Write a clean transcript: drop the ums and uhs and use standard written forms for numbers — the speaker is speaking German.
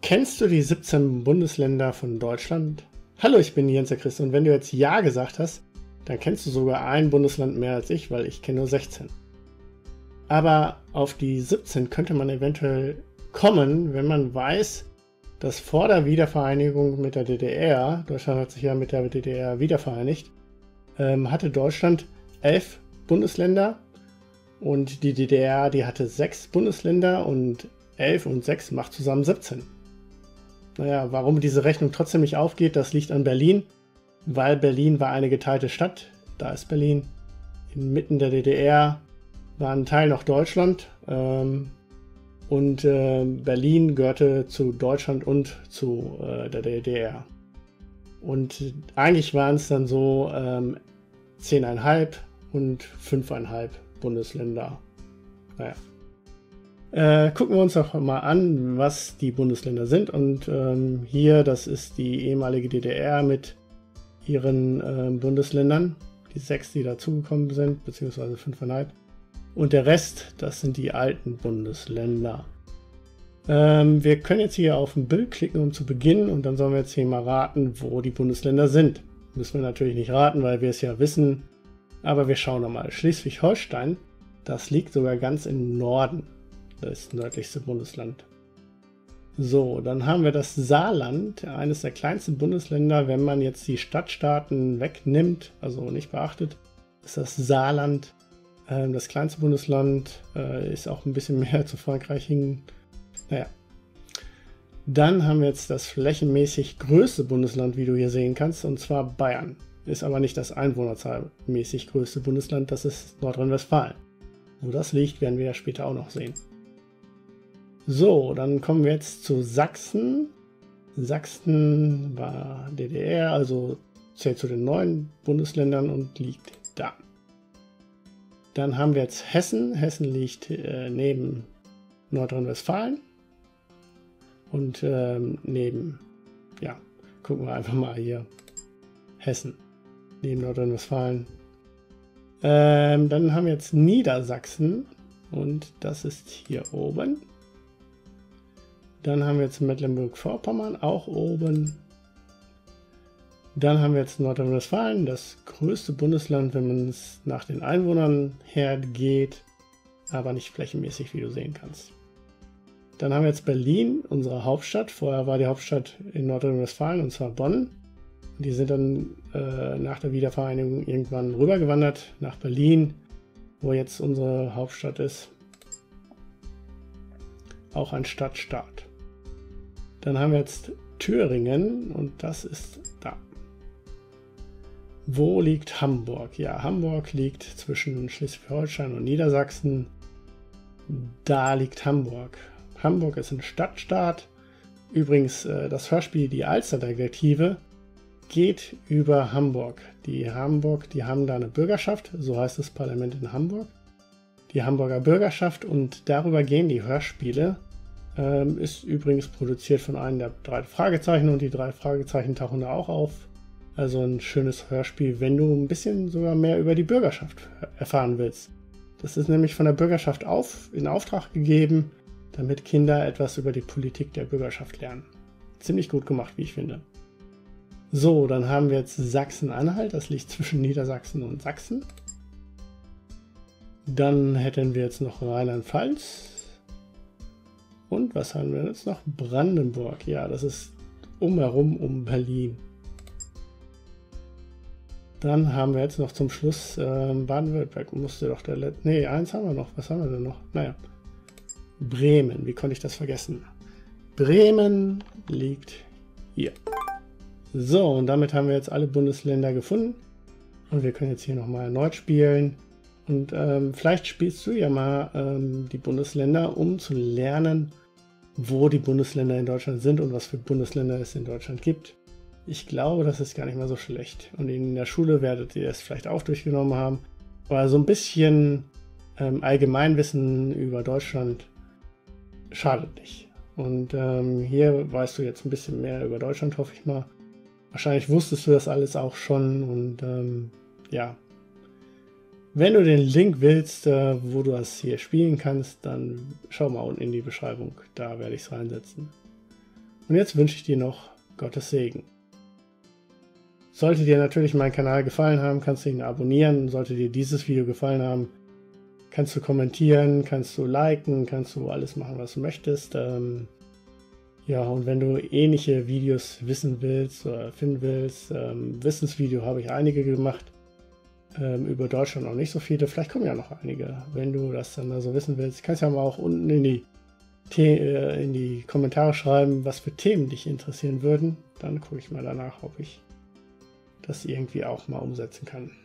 Kennst du die 17 Bundesländer von Deutschland? Hallo, ich bin Jens der Christ und wenn du jetzt Ja gesagt hast, dann kennst du sogar ein Bundesland mehr als ich, weil ich kenne nur 16. Aber auf die 17 könnte man eventuell kommen, wenn man weiß, dass vor der Wiedervereinigung mit der DDR, Deutschland hat sich ja mit der DDR wiedervereinigt, hatte Deutschland 11 Bundesländer und die DDR, die hatte 6 Bundesländer und 11 und 6 macht zusammen 17. Naja, warum diese Rechnung trotzdem nicht aufgeht, das liegt an Berlin, weil Berlin war eine geteilte Stadt, da ist Berlin. Inmitten der DDR war ein Teil noch Deutschland und Berlin gehörte zu Deutschland und zu der DDR. Und eigentlich waren es dann so 10,5 und 5,5 Bundesländer. Naja. Gucken wir uns doch mal an, was die Bundesländer sind. Und hier, das ist die ehemalige DDR mit ihren Bundesländern. Die 6, die dazugekommen sind, beziehungsweise 5,5. Und der Rest, das sind die alten Bundesländer. Wir können jetzt hier auf ein Bild klicken, um zu beginnen. Und dann sollen wir jetzt hier mal raten, wo die Bundesländer sind. Müssen wir natürlich nicht raten, weil wir es ja wissen. Aber wir schauen nochmal. Schleswig-Holstein, das liegt sogar ganz im Norden. Das nördlichste Bundesland. So, dann haben wir das Saarland, eines der kleinsten Bundesländer. Wenn man jetzt die Stadtstaaten wegnimmt, also nicht beachtet, ist das Saarland das kleinste Bundesland, ist auch ein bisschen mehr zu Frankreich hin. Naja. Dann haben wir jetzt das flächenmäßig größte Bundesland, wie du hier sehen kannst, und zwar Bayern. Ist aber nicht das einwohnerzahlmäßig größte Bundesland, das ist Nordrhein-Westfalen. Wo das liegt, werden wir ja später auch noch sehen. So, dann kommen wir jetzt zu Sachsen. Sachsen war DDR, also zählt zu den neuen Bundesländern und liegt da. Dann haben wir jetzt Hessen. Hessen liegt neben Nordrhein-Westfalen. Und neben, ja, gucken wir einfach mal hier. Hessen, neben Nordrhein-Westfalen. Dann haben wir jetzt Niedersachsen und das ist hier oben. Dann haben wir jetzt Mecklenburg-Vorpommern, auch oben. Dann haben wir jetzt Nordrhein-Westfalen, das größte Bundesland, wenn man es nach den Einwohnern her geht, aber nicht flächenmäßig, wie du sehen kannst. Dann haben wir jetzt Berlin, unsere Hauptstadt. Vorher war die Hauptstadt in Nordrhein-Westfalen, und zwar Bonn. Die sind dann nach der Wiedervereinigung irgendwann rübergewandert nach Berlin, wo jetzt unsere Hauptstadt ist. Auch ein Stadtstaat. Dann haben wir jetzt Thüringen und das ist da. Wo liegt Hamburg? Ja, Hamburg liegt zwischen Schleswig-Holstein und Niedersachsen. Da liegt Hamburg. Hamburg ist ein Stadtstaat. Übrigens, das Hörspiel Die Alsterdetektive geht über Hamburg. Die haben da eine Bürgerschaft, so heißt das Parlament in Hamburg. Die Hamburger Bürgerschaft, und darüber gehen die Hörspiele. Ist übrigens produziert von einem der 3 Fragezeichen und die 3 Fragezeichen tauchen da auch auf. Also ein schönes Hörspiel, wenn du ein bisschen sogar mehr über die Bürgerschaft erfahren willst. Das ist nämlich von der Bürgerschaft in Auftrag gegeben, damit Kinder etwas über die Politik der Bürgerschaft lernen. Ziemlich gut gemacht, wie ich finde. So, dann haben wir jetzt Sachsen-Anhalt, das liegt zwischen Niedersachsen und Sachsen. Dann hätten wir jetzt noch Rheinland-Pfalz. Und was haben wir jetzt noch? Brandenburg. Ja, das ist umherum um Berlin. Dann haben wir jetzt noch zum Schluss Baden-Württemberg. Musste doch der letzte. Ne, eins haben wir noch. Was haben wir denn noch? Naja. Bremen. Wie konnte ich das vergessen? Bremen liegt hier. So, und damit haben wir jetzt alle Bundesländer gefunden. Und wir können jetzt hier nochmal erneut spielen. Und vielleicht spielst du ja mal die Bundesländer, um zu lernen, wo die Bundesländer in Deutschland sind und was für Bundesländer es in Deutschland gibt. Ich glaube, das ist gar nicht mal so schlecht. Und in der Schule werdet ihr es vielleicht auch durchgenommen haben. Aber so ein bisschen Allgemeinwissen über Deutschland schadet nicht. Und hier weißt du jetzt ein bisschen mehr über Deutschland, hoffe ich mal. Wahrscheinlich wusstest du das alles auch schon. Und ja. Wenn du den Link willst, wo du das hier spielen kannst, dann schau mal unten in die Beschreibung. Da werde ich es reinsetzen. Und jetzt wünsche ich dir noch Gottes Segen. Sollte dir natürlich mein Kanal gefallen haben, kannst du ihn abonnieren. Sollte dir dieses Video gefallen haben, kannst du kommentieren, kannst du liken, kannst du alles machen, was du möchtest. Ja, und wenn du ähnliche Videos wissen willst oder finden willst, Wissensvideo habe ich einige gemacht. Über Deutschland noch nicht so viele, vielleicht kommen ja noch einige. Wenn du das dann also wissen willst, kannst du ja mal auch unten in die Kommentare schreiben, was für Themen dich interessieren würden. Dann gucke ich mal danach, ob ich das irgendwie auch mal umsetzen kann.